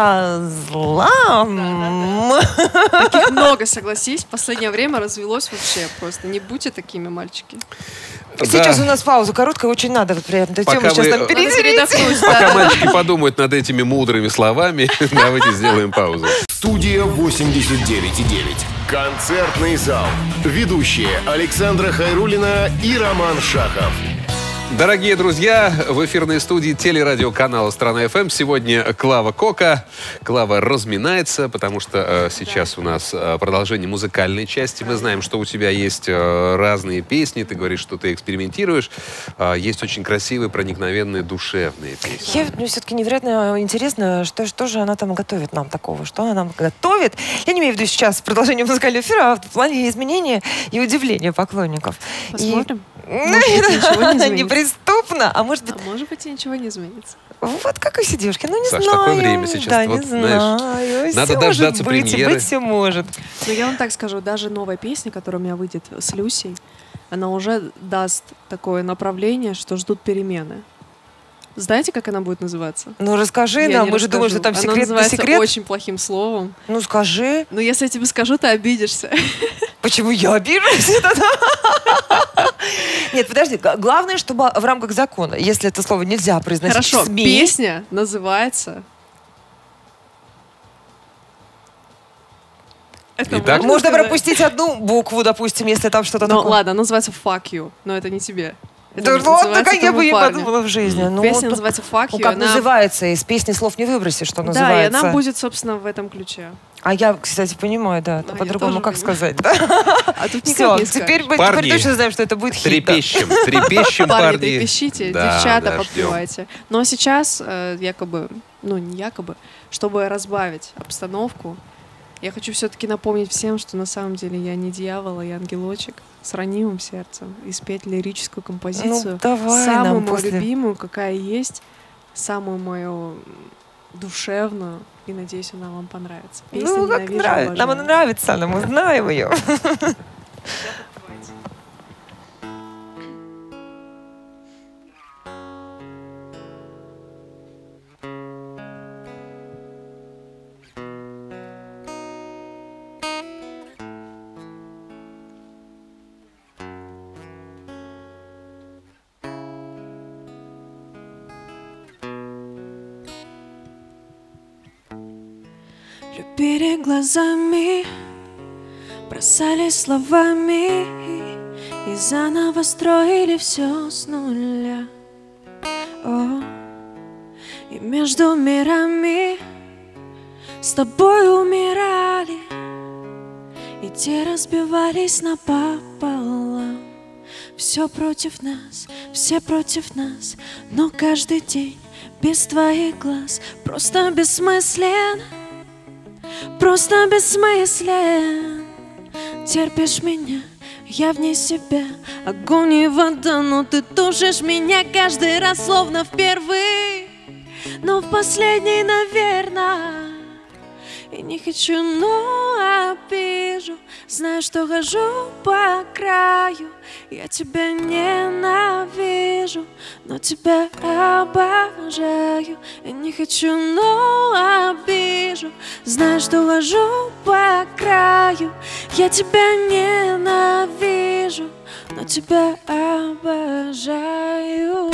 козлам.
Таких много, согласись. В последнее время развелось вообще просто. Не будьте такими, мальчики.
Сейчас
Да.
у нас пауза короткая, очень надо вот прям эту
Пока
тему сейчас
вы-
нам
Надо
Надо
переделить.
передохнуть,
Пока
да.
мальчики подумают над этими мудрыми словами, давайте сделаем паузу.
Студия восемьдесят девять и девять. Концертный зал. Ведущие Александра Хайруллина и Роман Шахов.
Дорогие друзья, в эфирной студии телерадиоканала «Страна эф эм» сегодня Клава Кока. Клава разминается, потому что э, сейчас у нас э, продолжение музыкальной части. Мы знаем, что у тебя есть э, разные песни, ты говоришь, что ты экспериментируешь. Э, есть очень красивые, проникновенные, душевные песни.
Я, мне все-таки невероятно интересно, что, что же она там готовит нам такого, что она нам готовит. Я не имею в виду сейчас продолжение музыкального эфира, а в плане изменения и удивления поклонников.
Посмотрим.
И-
Может быть, ничего не изменится.
Неприступно, а может быть,
А может быть, и ничего не изменится.
вот как и сидюшки, ну не
Саш,
знаю.
такое время сейчас,
Да,
вот,
не
знаешь,
знаю.
надо
Всё
дождаться
может быть,
премьеры.
быть все может.
Но я вам так скажу, даже новая песня, которая у меня выйдет с Люсей, она уже даст такое направление, что ждут перемены. Знаете, как она будет называться?
Ну расскажи
Я
нам,
не
мы же думаем, что там
расскажу. Она
секрет на
называется
секрет.
очень плохим словом.
Ну скажи,
Но если я тебе скажу, ты обидишься.
почему я обижусь? Нет, подожди, г- главное, чтобы в рамках закона, если это слово нельзя произносить
Хорошо,
в СМИ.
песня называется... Это
Итак,
можно
Можно
сказать?
пропустить одну букву, допустим, если там что-то
Ну
такое.
ладно, она называется «Fuck you», но это не тебе. Это
Да ладно,
называется
как я бы
твоему
не
парню.
подумала в жизни. Ну,
Песня
вот,
называется «Fuck
ну,
you».
как
она-
называется, из песни слов не выбросишь, что
Да, и
называется.
она будет, собственно, в этом ключе.
А я, кстати, понимаю, да,
А, я
по-другому,
тоже
как
понимаю.
сказать, да?
А тут
Все,
никак не
теперь,
скажешь.
мы-
Парни,
теперь точно знаем, что это будет хит. да.
Трепещем, трепещем,
Парни,
парни.
трепещите,
Да,
девчата,
да, ждем.
подпевайте. Ну а сейчас, э, якобы, ну не якобы, чтобы разбавить обстановку, я хочу все-таки напомнить всем, что на самом деле я не дьявол, а я ангелочек с ранимым сердцем, и спеть лирическую композицию,
Ну, давай
самую
нам
мою
после.
любимую, какая есть, самую мою душевную, и надеюсь, она вам понравится. Песня
Ну, как
«Ненавижу,
нравится. Нам она
обожаю».
нравится, она, мы знаем ее.
Перед глазами бросались словами и заново строили все с нуля. О, и между мирами с тобой умирали, и те разбивались напополам. Все против нас, все против нас, но каждый день без твоих глаз просто бессмыслен, просто бессмыслен. Терпишь меня, я вне себя, огонь и вода, но ты тушишь меня каждый раз, словно впервые, но в последний, наверное. И не хочу, но обижу, знаю, что хожу по краю. Я тебя ненавижу, но тебя обожаю. Я не хочу, но обижу, знаю, что хожу по краю. Я тебя ненавижу, но тебя обожаю.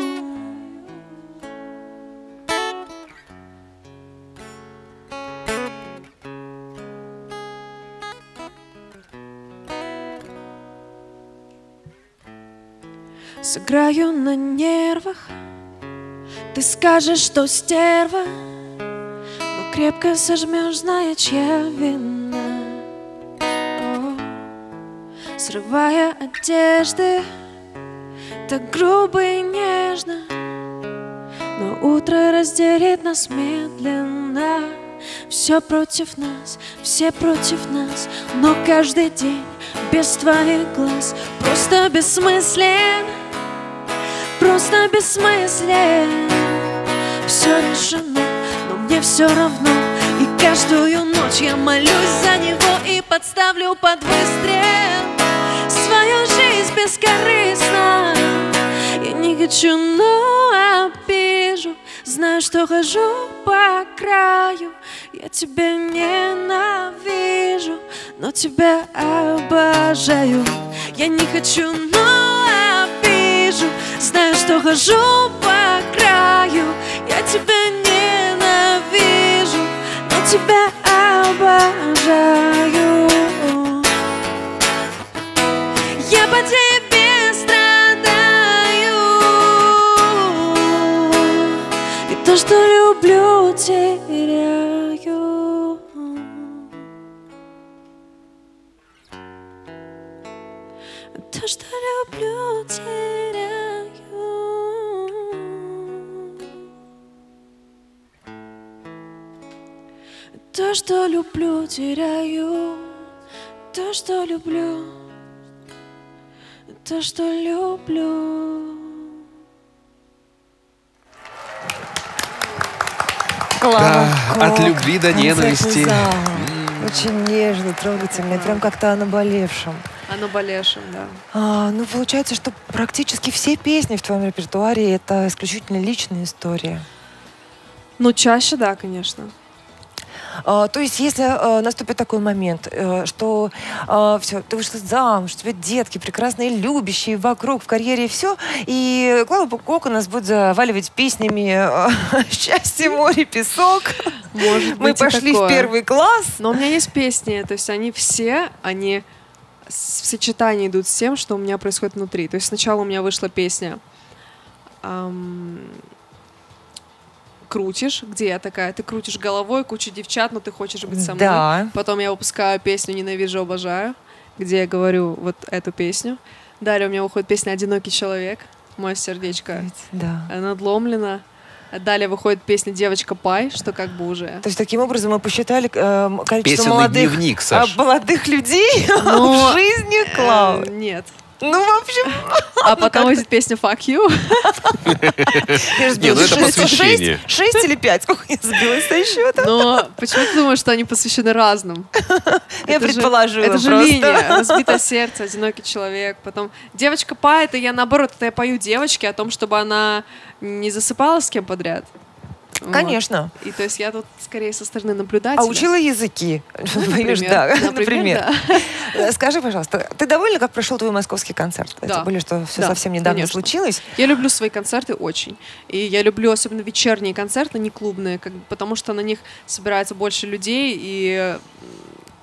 Сыграю на нервах, ты скажешь, что стерва, но крепко сожмешь, зная, чья вина. О, срывая одежды, так грубо и нежно, но утро разделит нас медленно. Все против нас, все против нас, но каждый день без твоих глаз просто бессмыслен, просто бессмыслен. Все решено, но мне все равно, и каждую ночь я молюсь за него и подставлю под выстрел свою жизнь бескорыстно. Я не хочу, но обижу, знаю, что хожу по краю. Я тебя ненавижу, но тебя обожаю. Я не хочу, но обижу, знаю, что хожу по краю. Я тебя ненавижу, но тебя обожаю. Я по тебе страдаю, и то, что люблю, теряю. То, что люблю, теряю. То, что люблю, теряю. То, что люблю. То, что люблю.
Клава
Да, от
Кока,
любви до
концертный
ненависти.
зал. Очень нежно, трогательно, прям как-то о наболевшем.
О наболевшем, да.
А, ну, получается, что практически все песни в твоем репертуаре — это исключительно личная история.
Ну, чаще, да, конечно.
А, то есть, если а, наступит такой момент, а, что а, все, ты вышла замуж, у тебя детки прекрасные, любящие, вокруг, в карьере все, и Клава Кока нас будет заваливать песнями а, «Счастье, море, песок».
Может
Мы
быть и
пошли
такое.
в первый класс.
Но у меня есть песни, то есть они все, они в сочетании идут с тем, что у меня происходит внутри. То есть сначала у меня вышла песня эм, «Крутишь», где я такая, ты крутишь головой, куча девчат, но ты хочешь быть со мной.
Да.
Потом я выпускаю песню «Ненавижу, обожаю», где я говорю вот эту песню. Далее у меня выходит песня «Одинокий человек», мое сердечко
Да.
надломлено. Далее выходит песня «Девочка Пай», что как бы уже...
То есть таким образом мы посчитали э, количество
Песенный
молодых,
дневник,
а,
Саш.
молодых людей
Но,
в жизни
э,
Клавы.
Нет.
Ну, в общем...
А потом выйдет песня «Fuck you».
Я
Не, ну это посвящение.
Шесть, шесть или пять? Сколько я сбилась со счета?
Но почему ты думаешь, что они посвящены разным?
Я
Это же-
предположила
Это же
просто.
линия. «Разбитое сердце», «Одинокий человек». Потом «Девочка Па» — это я, наоборот, это я пою девочке о том, чтобы она не засыпала с кем подряд. Вот.
Конечно.
И то есть я тут скорее со стороны наблюдателя.
А учила языки. Понимаешь,
Например.
да,
Например,
например.
да.
Скажи, пожалуйста, ты довольна, как прошел твой московский концерт?
Да.
Тем более, что все
Да,
совсем недавно
конечно.
случилось.
Я люблю свои концерты очень. И я люблю особенно вечерние концерты, не клубные, как бы, потому что на них собирается больше людей, и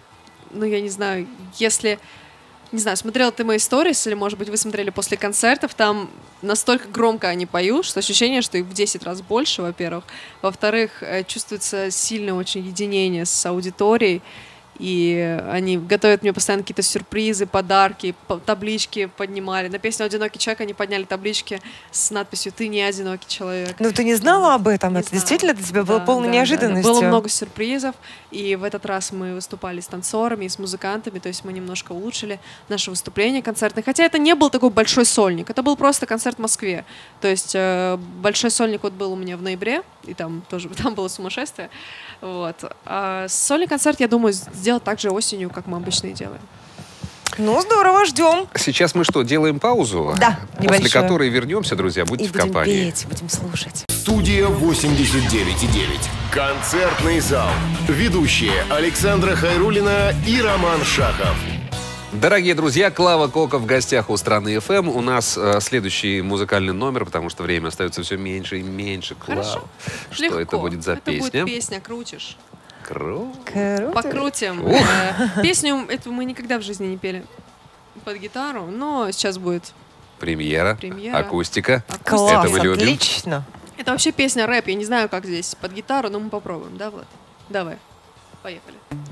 ну, я не знаю, если... Не знаю, смотрела ты мои сторис, или, может быть, вы смотрели после концертов, там настолько громко они поют, что ощущение, что их в десять раз больше, во-первых. Во-вторых, чувствуется сильное очень единение с аудиторией, и они готовят мне постоянно какие-то сюрпризы, подарки, таблички поднимали. На песню «Одинокий человек» они подняли таблички с надписью «Ты не одинокий человек».
Ну, ты не знала об этом?
Не
Это
знала.
действительно для тебя было
Да,
полной
да,
неожиданностью?
да, да. Было много сюрпризов, и в этот раз мы выступали с танцорами и с музыкантами, то есть мы немножко улучшили наше выступление концертное. Хотя это не был такой большой сольник, это был просто концерт в Москве. То есть э, большой сольник вот был у меня в ноябре, и там тоже там было сумасшествие. Вот. А сольный концерт, я думаю, сделать так же осенью, как мы обычно и делаем.
Ну, здорово, ждем.
Сейчас мы что, делаем паузу?
Да,
После
небольшую.
которой вернемся, друзья, будьте
И
в
будем
компании.
петь, будем слушать.
Студия восемьдесят девять и девять. Концертный зал. Ведущие Александра Хайруллина и Роман Шахов.
Дорогие друзья, Клава Кока в гостях у Страны эф эм. У нас э, следующий музыкальный номер, потому что время остается все меньше и меньше. Клава,
Хорошо.
что
Легко.
это будет за
это
песня?
будет песня «Крутишь».
Кру-
Круто.
Покрутим.
Ух.
Э, Песню эту мы никогда в жизни не пели под гитару, но сейчас будет
Премьера,
Премьера.
акустика.
Класс,
Это мы любим.
отлично.
Это вообще песня рэп. Я не знаю, как здесь под гитару, но мы попробуем, да, Влад? Давай. Поехали.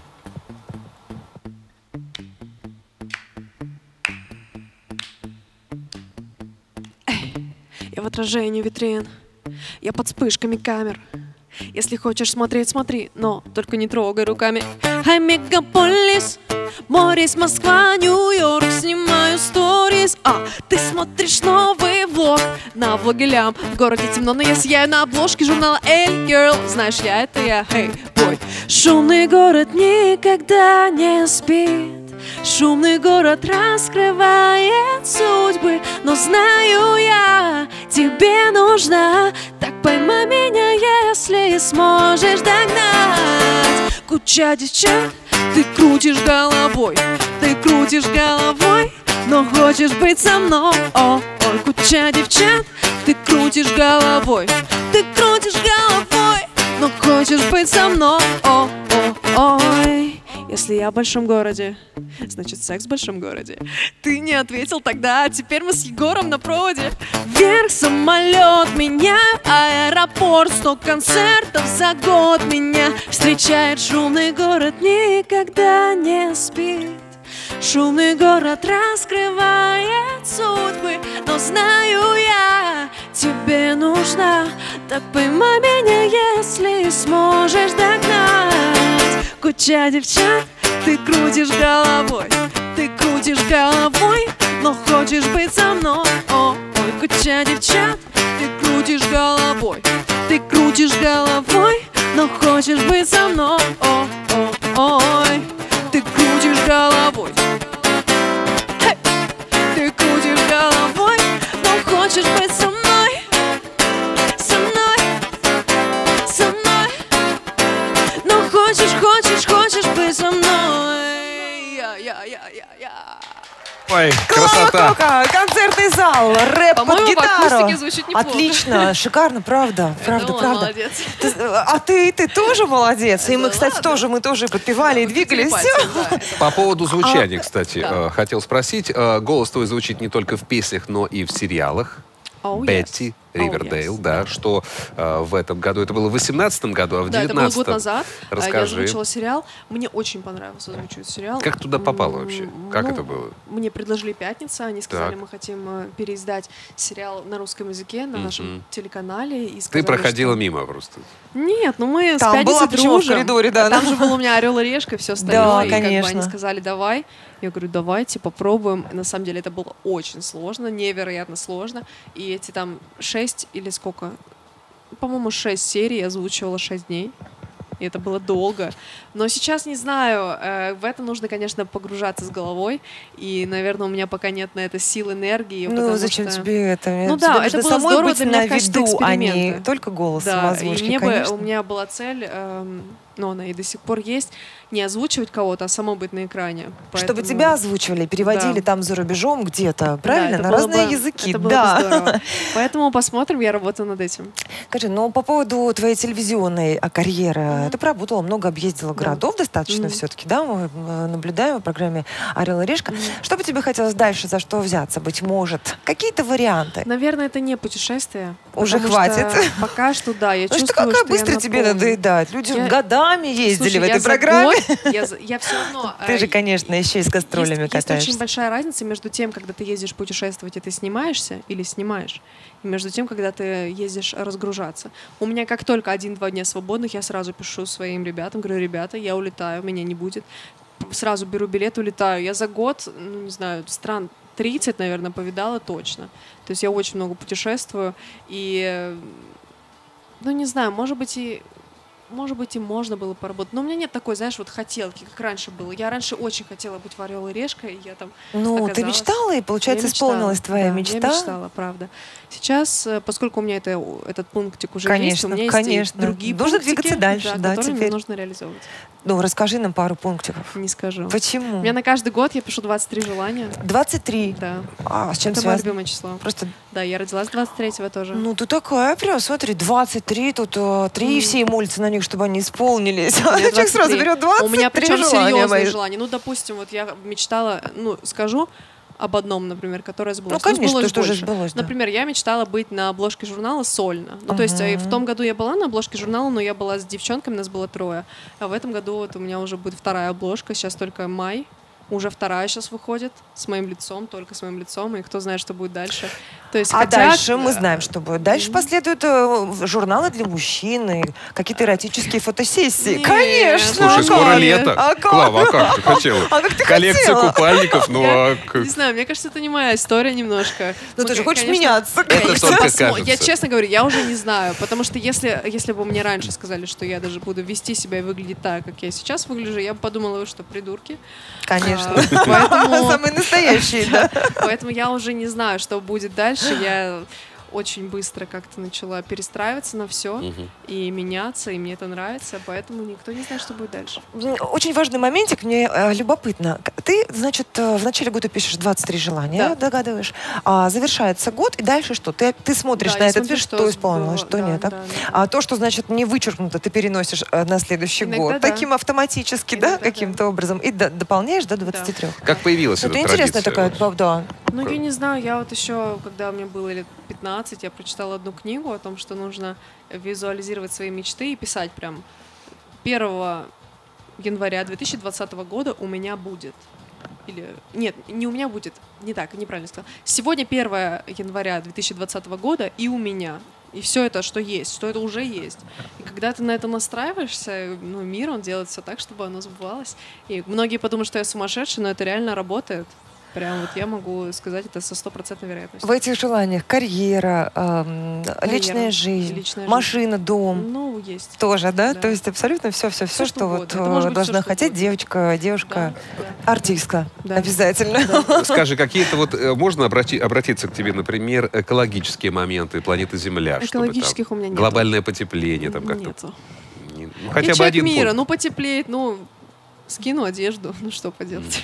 Эй, я в отражении витрин, я под вспышками камер. Если хочешь смотреть, смотри, но только не трогай руками. Ай, мегаполис, Морис, Москва, Нью-Йорк, снимаю сторис. А, ты смотришь новый влог на влоге Лям. В городе темно, но я сияю на обложке журнала Эль Girl. Знаешь, я это я, эй, бой. Шумный город никогда не спит. Шумный город раскрывает судьбы, но знаю я, тебе нужна. Так поймай меня, если сможешь догнать. Куча девчат, ты крутишь головой, ты крутишь головой, но хочешь быть со мной. О, ой, куча девчат, ты крутишь головой, ты крутишь головой, но хочешь быть со мной. О, о, ой. Если я в большом городе, значит секс в большом городе. Ты не ответил тогда, а теперь мы с Егором на проводе. Вверх самолет, меня аэропорт, сто концертов за год. Меня встречает шумный город, никогда не спит. Шумный город раскрывает судьбы, но знаю я, тебе нужна. Так поймай меня, если сможешь догнать. Куча девчат, ты крутишь головой, ты крутишь головой, но хочешь быть со мной. О, ой, куча девчат, ты крутишь головой, ты крутишь головой, но хочешь быть со мной. О, о, ой, ты крутишь головой, hey! Ты крутишь головой, но хочешь быть со мной. Со мной, со мной, но хочешь, хочешь, хочешь быть со мной. Я, я, я, я, я.
Ой,
Клава
красота.
Кока, концертный зал, рэп под
По-моему, в
гитару.
акустике звучит неплохо.
Отлично, шикарно, правда, правда,
он
правда.
молодец.
Ты- а ты, ты тоже молодец. И мы,
Да
кстати,
ладно.
тоже, мы тоже подпевали и двигались.
Телепатия, да.
По поводу звучания, кстати,
Да.
э, хотел спросить. Э, Голос твой звучит не только в песнях, но и в сериалах.
Oh, yes.
Бетти,
Oh,
Ривердейл,
yes.
да, что э, в этом году, это было в восемнадцатом году, а в
Да, это был
девятнадцатом.
год назад. А, Я
Расскажи,
озвучила сериал. Мне очень понравился озвучивать сериал.
как туда попало
М,
вообще? Как
ну,
это было?
Мне предложили «Пятница». Они сказали,
Так.
мы хотим э, переиздать сериал на русском языке на
Мгм.
нашем телеканале. И
Ты
сказали,
проходила
что-
мимо просто.
Нет, ну мы
Там
с «Пятницей»
была почему в
дружим.
коридоре, да,
А там
да.
же был у меня «Орел и решка» и все остальное.
Да,
и как бы
конечно.
они сказали, давай. Я говорю, давайте попробуем. И на самом деле это было очень сложно, невероятно сложно. И эти там шесть или сколько? По-моему, шесть серий я озвучивала шесть дней. И это было долго. Но сейчас не знаю, э, в это нужно, конечно, погружаться с головой. И, наверное, у меня пока нет на это сил, энергии.
Ну,
потому
зачем
что-
тебе это?
Ну
Тебе
да,
нужно
это было
самой
здорово
быть
для меня
на
в качестве
виду, а не
эксперимента.
только голосом
Да, и
озвучки,
мне бы,
конечно.
у меня была цель эм, но она и до сих пор есть, не озвучивать кого-то, а само быть на экране.
Чтобы
Поэтому...
тебя озвучивали, переводили
Да.
там за рубежом где-то, правильно?
Да,
на
было
разные
бы-
языки.
Это было
да.
бы здорово. Поэтому посмотрим, я работаю над этим.
Скажи, ну по поводу твоей телевизионной а, карьеры, mm-hmm. ты поработала много, объездила
Да.
городов достаточно
Mm-hmm.
все-таки, да? Мы э, наблюдаем в программе «Орел и решка».
Mm-hmm.
Что бы тебе хотелось дальше, за что взяться, быть может? Какие-то варианты?
Наверное, это не путешествие.
Уже
потому
хватит?
что Пока что, да, я
Ну что,
чувствую,
какая
что
быстро
я
тебе
наполнена.
надоедает? Люди
Я-
годами ездили
Слушай,
в этой
я за
программе.
год- я, за- я все равно...
Ты
э,
же, конечно, еще и с гастролями
есть, есть
катаешься.
очень большая разница между тем, когда ты ездишь путешествовать, и ты снимаешься или снимаешь, и между тем, когда ты ездишь разгружаться. У меня как только один-два дня свободных, я сразу пишу своим ребятам, говорю, ребята, я улетаю, меня не будет. Сразу беру билет, улетаю. Я за год, ну, не знаю, стран тридцать, наверное, повидала точно. То есть я очень много путешествую, и, ну, не знаю, может быть, и Может быть, и можно было поработать. Но у меня нет такой, знаешь, вот хотелки, как раньше было. Я раньше очень хотела быть в «Орел и решка», и я там
Ну, ты
оказалась-
мечтала, и, получается,
Я мечтала,
исполнилась твоя
да,
мечта?
Я мечтала, правда. Сейчас, э, поскольку у меня это, этот пунктик уже есть,
Конечно,
у меня есть
конечно.
и другие
Нужно
пунктики,
двигаться дальше, да,
которые мне
теперь.
нужно реализовывать.
Ну, расскажи нам пару пунктиков.
Не скажу.
Почему?
У меня на каждый год я пишу двадцать три желания.
двадцать три.
Да.
А, с чем
Это мое
связано?
любимое число.
Просто,
Да, я родилась двадцать третьего тоже.
ну, ты такая прям, смотри, двадцать три, тут э, три, все и молятся на них, чтобы они исполнились. А
У меня
человек сразу
двадцать три.
берет двадцать три
У меня причем
желания
серьезные
мои.
желания. Ну, допустим, вот я мечтала, ну, скажу об одном, например, которое сбылось.
Ну, конечно,
сбылось
то, что уже
больше.
сбылось, да.
Например, я мечтала быть на обложке журнала сольно. Ну, то есть э, в том году я была на обложке журнала, но я была с девчонками, нас было трое. А в этом году вот у меня уже будет вторая обложка, сейчас только май. Уже вторая сейчас выходит с моим лицом, только с моим лицом, и кто знает, что будет дальше. То есть
А
хотят,
дальше мы
э,
знаем, что будет. Дальше последуют э, журналы для мужчин, и какие-то эротические фотосессии.
Нет.
Конечно!
Слушай,
а
скоро
как?
лето.
А как?
Клава, а как ты хотела?
А как ты
Коллекция
хотела?
купальников, ну
Я
а как-
Не знаю, мне кажется, это не моя история немножко.
Ну,
Мы,
ты же хочешь
конечно,
меняться.
Это
конечно,
только
посмо-
кажется.
Я честно говорю, я уже не знаю, потому что если, если бы мне раньше сказали, что я даже буду вести себя и выглядеть так, как я сейчас выгляжу, я бы подумала, вы что, придурки?
Конечно.
А, поэтому,
Самые настоящие, да.
поэтому я уже не знаю, что будет дальше. Я очень быстро как-то начала перестраиваться на все и меняться, и мне это нравится, поэтому никто не знает, что будет дальше.
Очень важный моментик, мне э, любопытно. Ты, значит, э, в начале года пишешь двадцать три желания,
Да.
догадываешь. А завершается год, и дальше что? Ты, ты смотришь
Да,
на
я
этот
смотрю,
фильм,
что
что исполнилось,
было,
что
да,
нет. а?
да, да.
А то, что, значит, не вычеркнуто, ты переносишь э, на следующий
Иногда
год.
да.
Таким автоматически, да,
Иногда да.
каким-то образом. И до- дополняешь до двадцати трёх.
Как появилась
Это
эта
интересная
традиция?
такая, да.
Ну, я не знаю, я вот еще, когда мне было лет пятнадцать, я прочитала одну книгу о том, что нужно визуализировать свои мечты и писать прям первого января две тысячи двадцатого года у меня будет. Или нет, не у меня будет, не так, неправильно сказала. Сегодня первого января две тысячи двадцатого года и у меня. И все это, что есть, что это уже есть. И когда ты на это настраиваешься, ну, мир, он делает все так, чтобы оно сбывалось. И многие подумают, что я сумасшедшая, но это реально работает. Прям вот я могу сказать это со стопроцентной вероятностью.
В этих желаниях карьера, эм, личная жизнь,
личная жизнь.
машина, дом.
Ну, есть.
Тоже, да?
Да.
То есть абсолютно все-все-все,
Всё,
что,
что
вот
угодно. Это может
э,
быть
должна
всё, что
хотеть
угодно.
девочка, девушка,
Да, да.
артистка.
Да.
Обязательно.
Скажи, какие-то вот э, можно обрати- обратиться к тебе, например, экологические моменты планеты Земля? чтобы там
Экологических у меня нету.
Глобальное потепление там как-то.
Нету.
Не- ну,
Я
хотя бы
человек
один
мира,
пункт.
ну потеплеет, ну скину одежду, ну что поделать.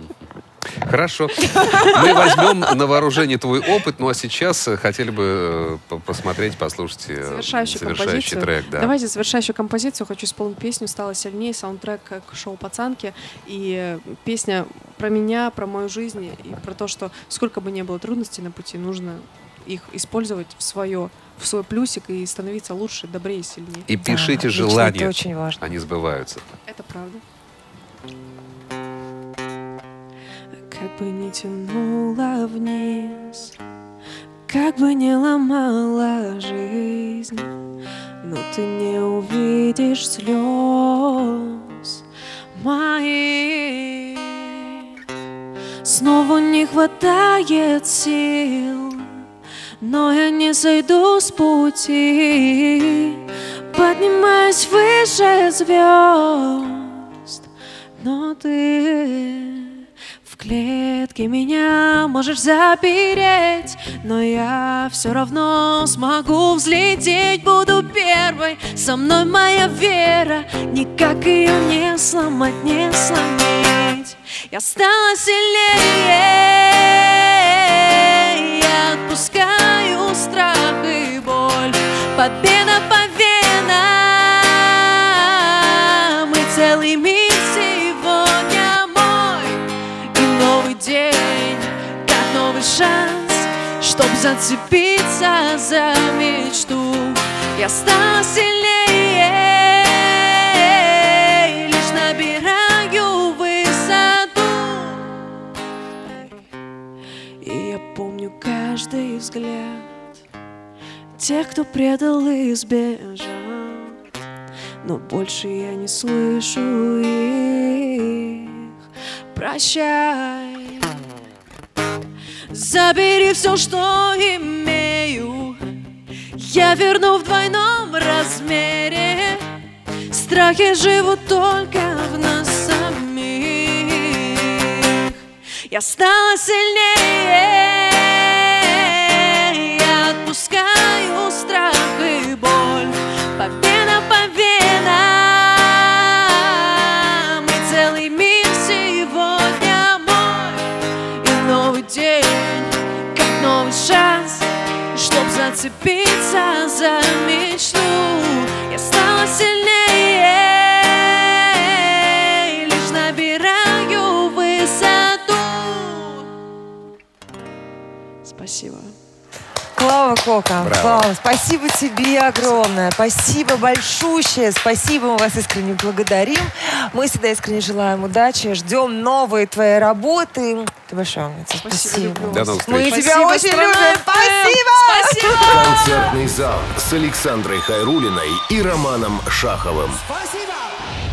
Хорошо. Мы возьмем на вооружение твой опыт, ну а сейчас э, хотели бы э, по- посмотреть, послушать э,
Завершающую
завершающий
композицию.
трек. Да.
Давайте завершающую композицию. Хочу исполнить песню «Стало сильнее», саундтрек к шоу «Пацанки». И э, песня про меня, про мою жизнь и про то, что сколько бы ни было трудностей на пути, нужно их использовать в свое, в свой плюсик и становиться лучше, добрее и сильнее.
И пишите
Да, лично
желания,
это очень важно.
они сбываются.
Это правда. Как бы ни тянула вниз, как бы ни ломала жизнь, но ты не увидишь слез моих. Снова не хватает сил, но я не сойду с пути, поднимаюсь выше звезд, но ты в клетке меня можешь запереть, но я все равно смогу взлететь. Буду первой, со мной моя вера, никак ее не сломать, не сломить. Я стала сильнее, я отпускаю страх и боль. Победа по венам, и целый мир сегодня мой. И новый день, как новый шанс, чтоб зацепиться за мечту. Я стала сильнее, лишь набираю высоту. И я помню каждый взгляд тех, кто предал и сбежал, но больше я не слышу их. Прощай, забери все, что имею, я верну в двойном размере. Страхи живут только в нас самих. Я стала сильнее, я отпускаю страх и боль. Победа по венам, и целый мир сегодня мой. И новый день, как новый шанс, чтоб зацепиться за мечту. Я стала сильнее, лишь набираю высоту. Спасибо.
Клава Кока,
Браво.
Клава, спасибо тебе огромное, спасибо большущее, спасибо, мы вас искренне благодарим. Мы всегда искренне желаем удачи, ждем новые твои работы. Ты большая умница, спасибо.
люблю
До новых
Мы
встреч.
тебя
Спасибо,
очень
страна
любим,
эф эм.
спасибо!
Спасибо!
Концертный зал с Александрой Хайруллиной и Романом Шаховым.
Спасибо!